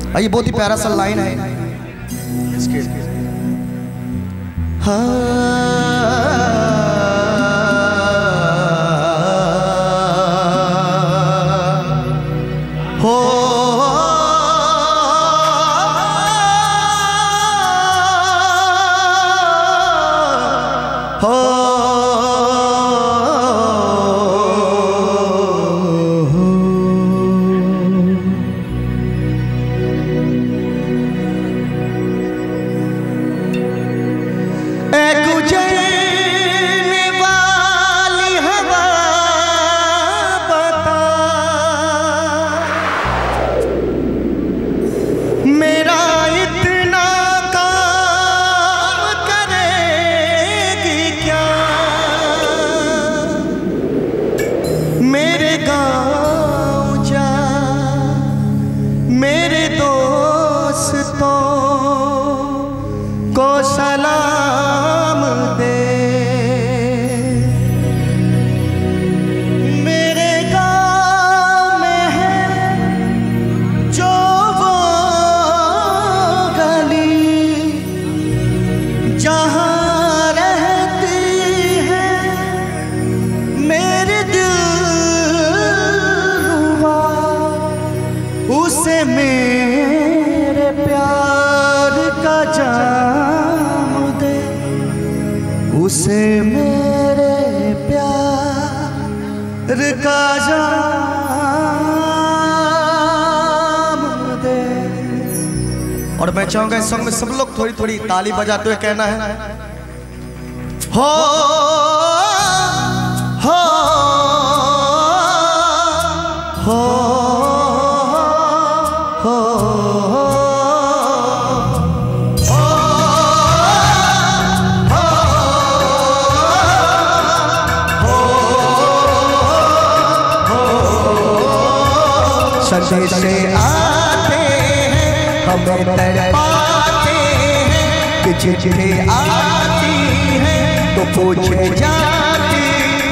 ये बहुत ही प्यारा सा लाइन है इसके। हो सलाम दे, मेरे गाँव में है जो वो गली जहाँ रहती है मेरे दिलरुबा, उसे मेरे प्यार का जाम दे, उसे मेरे प्यार का जाम दे। और मैं चाहूंगा इस सॉन्ग में सब लोग थोड़ी थोड़ी ताली बजाते हुए कहना है हो हो हो हो सदे से आते हैं हम तड़पाते हैं कि चिट्ठी आती है तो पूछे जाती।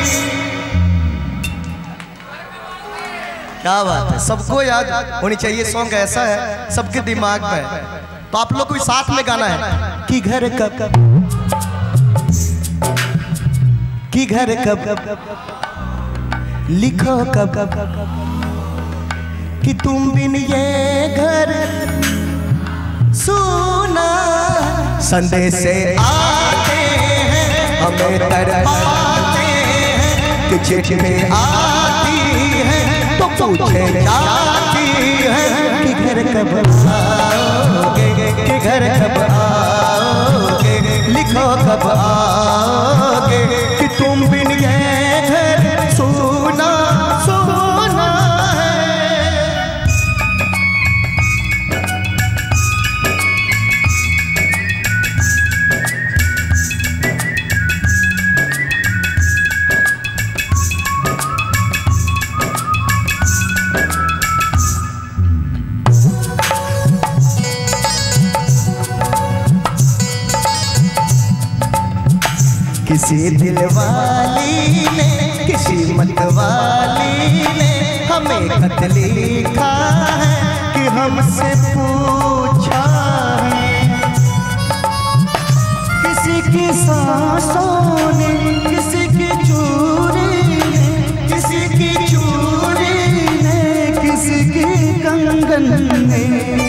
क्या बात है, सबको याद होनी चाहिए। सॉन्ग ऐसा है सबके दिमाग में, तो आप लोग को भी साथ में गाना है कि घर कब कि घर कब लिखो कब कि तुम बिन ये घर सुना। संदेश से आते हैं हमें तड़पाते हैं कि चिट्ठी आती है तो पूछे जाती है कि घर कब आओगे, कि घर कब आओगे, लिखो कब आओगे कि तुम बिन ये घर सुना सुना। किसी दिल वाली ने किसी मत वाली ने हमें खत लिखा है कि हमसे पूछा है। किसी की सांसों ने किसी की चूड़ी ने किसी की चूड़ी ने किसी की कंगन ने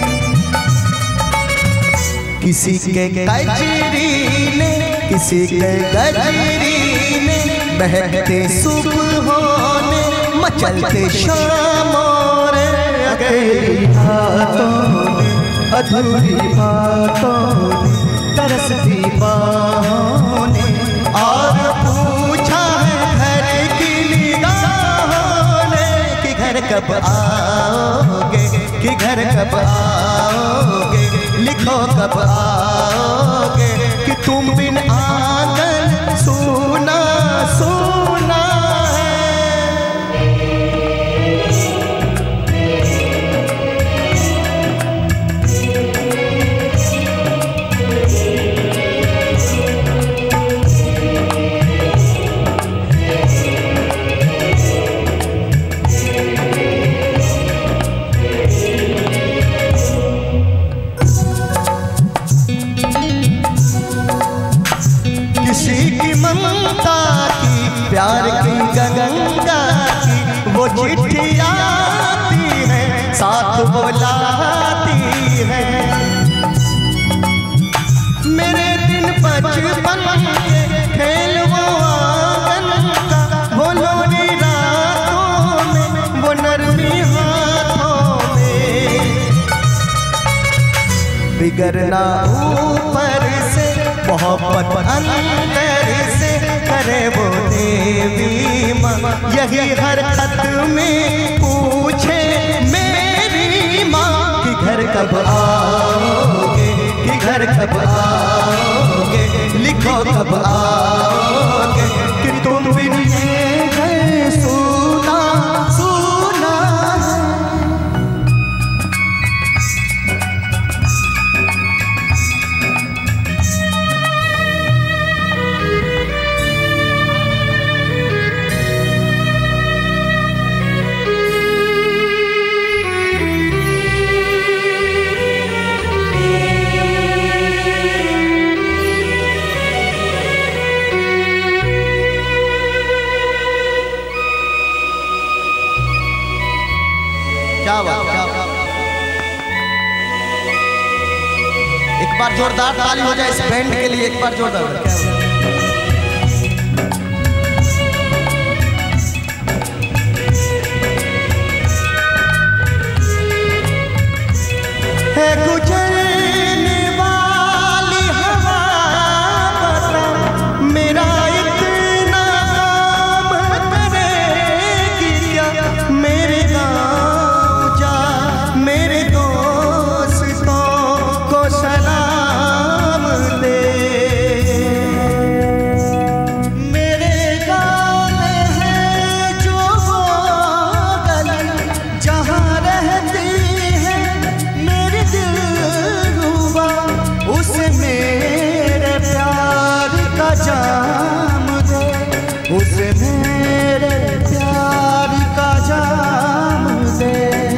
किसी के गजरी ने किसी के गजरी ने बहते सुबहों ने मचलते शामों ने अकेली हाथों ने अधूरी बातों ने तरसती बाहों ने और पूछा है घर की निगाहों ने कि घर कब आओगे, कि घर कब आओगे, लिखो कब आओगे कि तुम बिन आंगन सुना सुना है। बिगड़ना ऊपर से, मोहब्बत अंदर से करे वो देवी माँ। यही हर खत में पूछे मेरी माँ कि घर कब आओगे, कि घर कब आओगे, लिखो कब आओगे, कि तुम बिन ये घर सुना सुना। क्या बात, क्या बात। एक बार जोरदार ताली हो जाए इस बैंड के लिए, एक बार जोरदार। है गुजरने वाली हवा बता, मेरा इतना काम करेगी क्या, मेरे गाँव जा मेरे दोस्तों को सलाम दे। मेरे गाँव में है जो वो गली जहाँ रहती है मेरी दिलरुबा, उसे मेरे प्यार का जाम दे, उसे मेरे प्यार का जाम दे।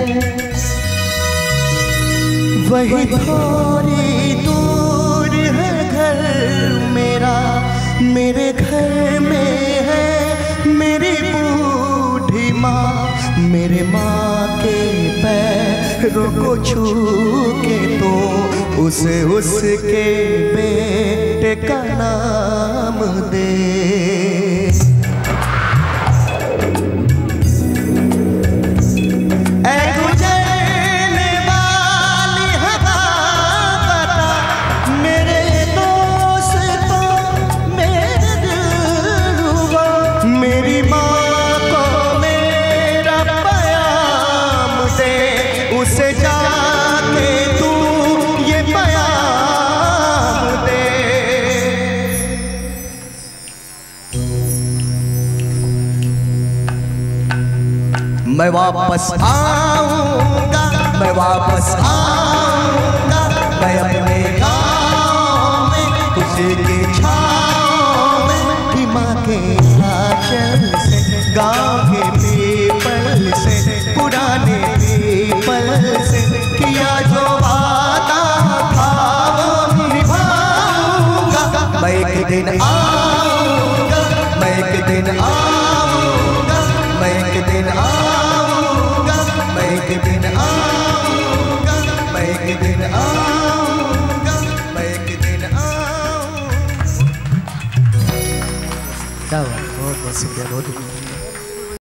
वही थोड़ी दूर है घर मेरा, मेरे घर में है मेरी बूढ़ी माँ, मेरे माँ के पैरों को छू के तो उसके बेटे का नाम दे। उसे जाके तू ये बयान दे। मैं वापस आऊंगा, मैं वापस आऊंगा, मैं अपने गाँव में उसी की छाँव में, कि माँ के आंचल से, गाँव के पीपल से, पुराने पीपल से किया जो वादा था वो निभाऊंगा। मैं एक दिन आऊंगा, मैं एक दिन आऊंगा, मैं एक दिन आऊंगा, मैं एक दिन आऊंगा, मैं एक दिन आऊंगा, मैं एक दिन आऊंगा। क्या हुआ? बहुत बहुत शुक्रिया, बहुत